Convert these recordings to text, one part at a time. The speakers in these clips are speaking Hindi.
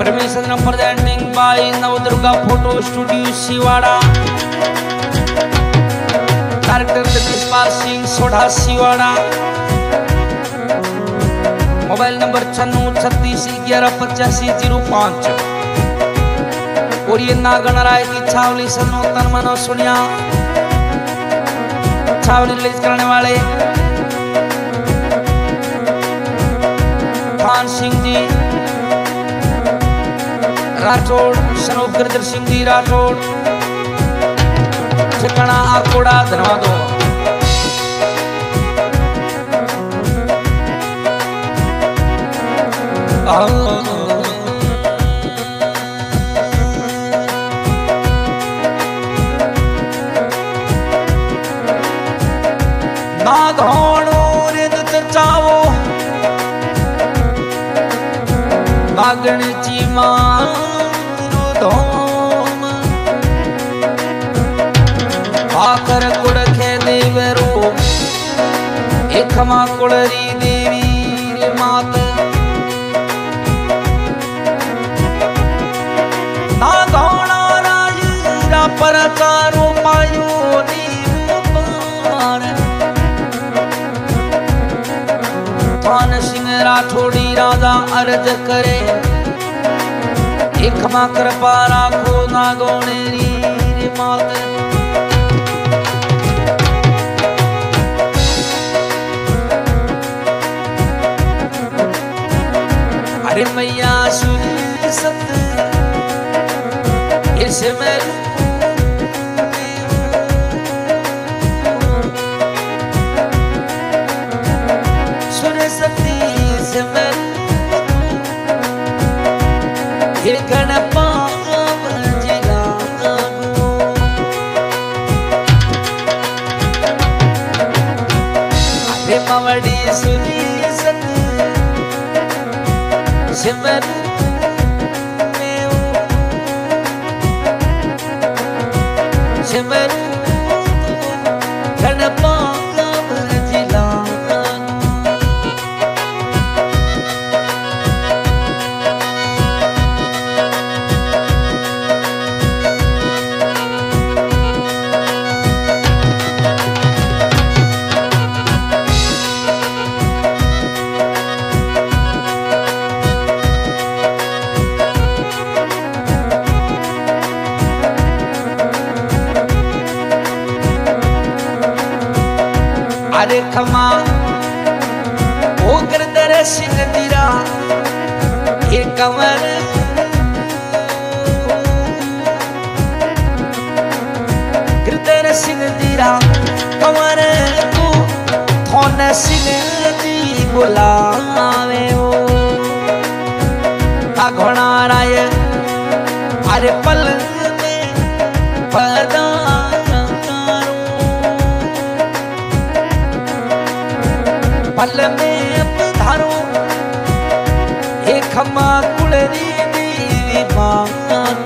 परमेश्वर presenting by Navdurga photo studio Shivada. Director Dineshpal Singh Sodha Shivada. Mobile number 9636118505। और ये नागणराय की छावली सनो तन मनो सुनिया। छावली रिलीज करने वाले खान सिंह जी राठौड़, सनोप गिरधर सिंह जी राठौड़, ठिकाना आकोड़ा। धन्यवाद हो। ना धोणो रिद चावो नागण चीमा धोम आकर कुड़ खे देवरो एक मा कुड़री देवी मात ना धोणा राजा पर चारो पायो थान सिंह राठौड़ी राजा अर्ज करे एक मा कृपा राखो नागोनेरी मात। अरे मैया सुनी सत इसमें सरस्वती से मैं ये गणपा जिला अरे मवड़ी सुनी सती सिमर सिमर गणपा जिला। अरे खमा ओ गिरधर सिंह दीरा ये कंवर गिरधर सिंह दीरा कंवर तू थोन सिंह जी बुलावे हो घोड़ा राय। अरे पल में पदा पल में पधारो एक खमा कुड़री देवी मात।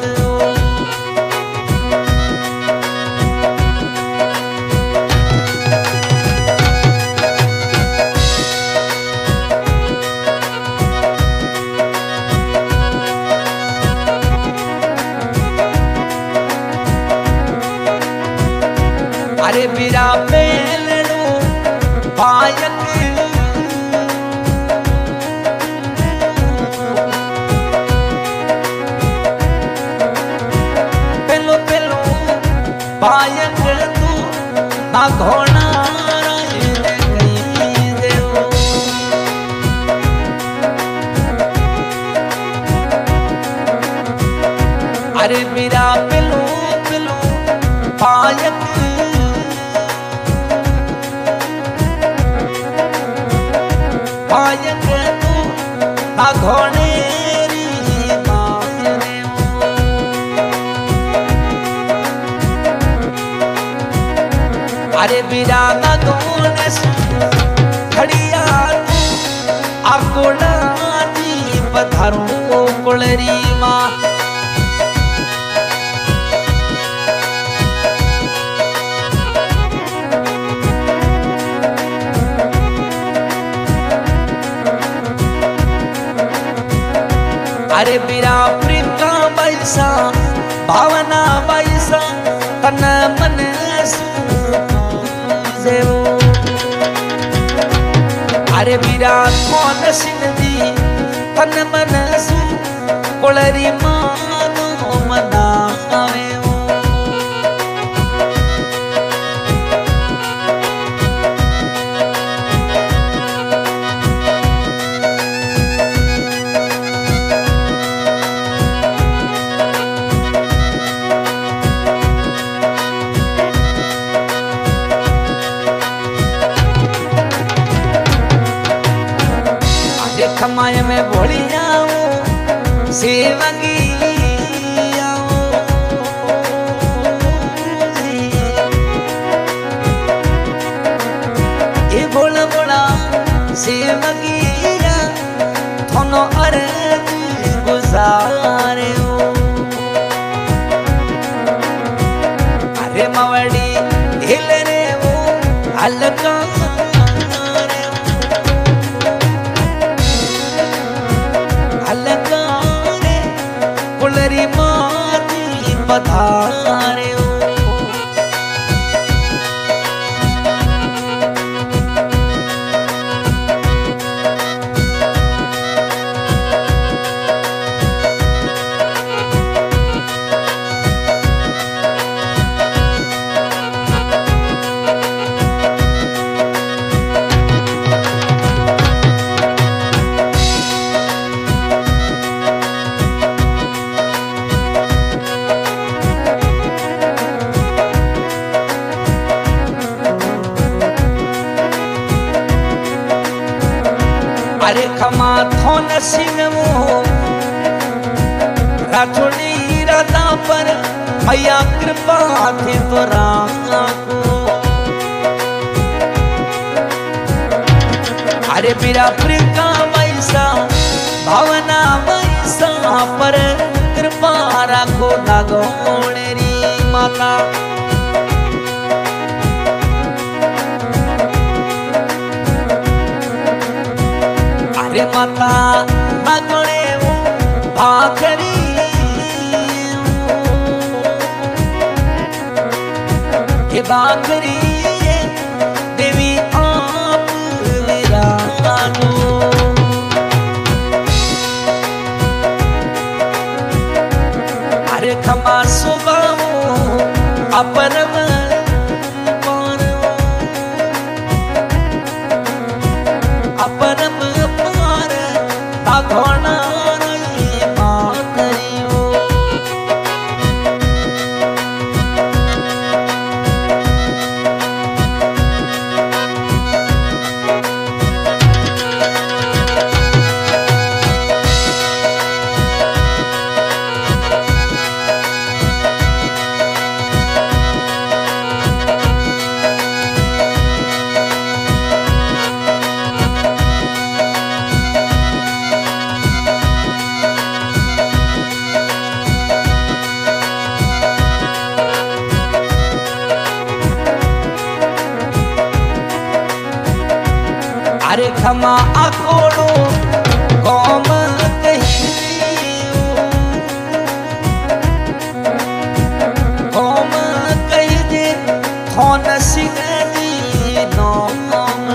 अरे बीरा पेलनो पायक पायक तू ना घोड़ा अरे मेरा पिलो पिलो पायक पायक तू ना घोड़े अरे बिरा ना दोने खड़िया आकोड़ा जी पधारो कुलरी माँ। अरे बीरा प्रियंका बैसा भावना बैसा तन मन सूजेवो अरे बीरा कौन सिंधी तन मन सू कोलरी मानो मनावे खमाय में भोली जाऊं सेवगी ये बोला बोला सेवगी थोनो अर्ज गुजारे अरे मवड़ी हिल रे वो अलका कुलरी माती पधारे अरे खमा थोन सिंगमो राठौड़ी राधा पर मैया कृपा थे तो राम को अरे बीरा प्रियंका वैसा भावना वैसा पर कृपा राखो नागोणेरी माता अरे माता नागोणे भाखरी ये भाखरी देवी आप विरानो अरे खमा सुबामो अपरम अपरम घोड़ा अरे खमा आकोड़ो कौम कही दे थोन सिंधी नौम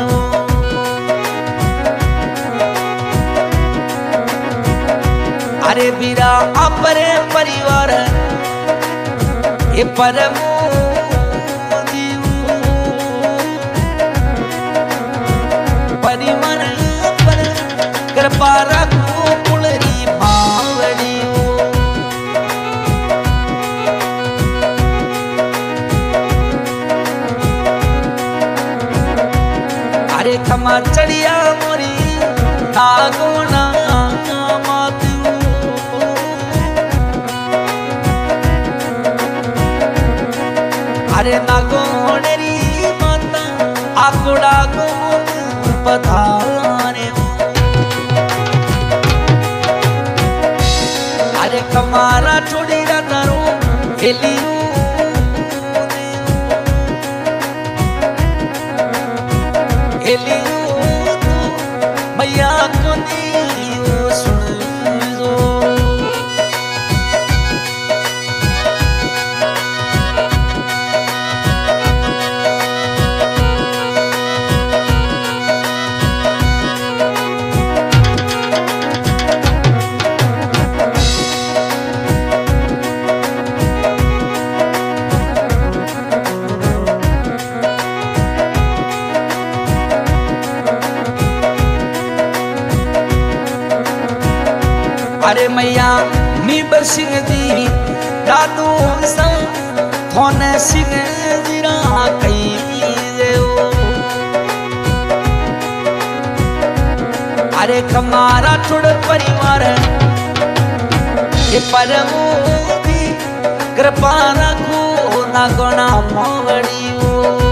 अरे बीरा अपरे परिवार ये परमो परिमन पर कृपा रखो कुलरी भावड़ी अरे खमा चढ़िया मोरी नागोना मातू अरे नागोनेरी माता आकुड़ा को पधारे अरे कमारा छोड़ी रातारो खेलियो खेलियो मैया को दियो सुन दो अरे मैया मीबर सिंह जी दादू संग थोने सिंह जीरा कई देओ अरे कमारा थोड़ परिवार ये परमो दी कृपा रखो ना गोना मोवड़ियो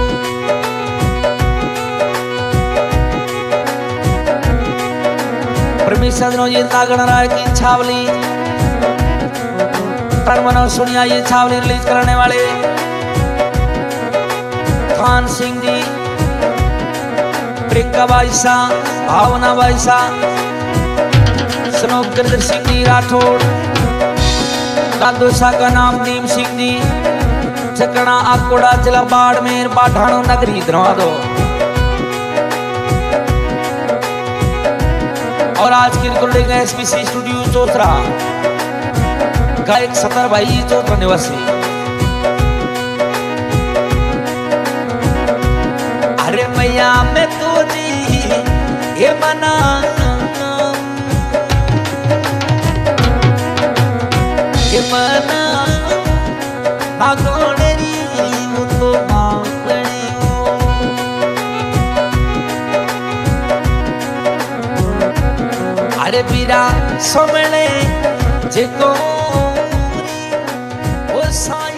परमेश्वर जी नागणराय की छावली मनो सुनिया ये छावली रिलीज करने वाले खान सिंह जी, प्रियंका बाईसा, भावना बाईसा, स्नोकिंदर सिंह जी राठौड़, दादोसा का नाम नीम सिंह जी, चकना आकोड़ा जिला बाड़मेर बाढ़ाणो नगरी दरवादो। और आज की रिकॉर्डिंग है एसबीसी स्टूडियो चौथरा, गायक सतर भाई चौथरा निवासी। अरे मैया मैं तुझी ये मना ये मना भागोड़ेरी तो मांगड़ी अरे बीरा सोमने जेको ओ साई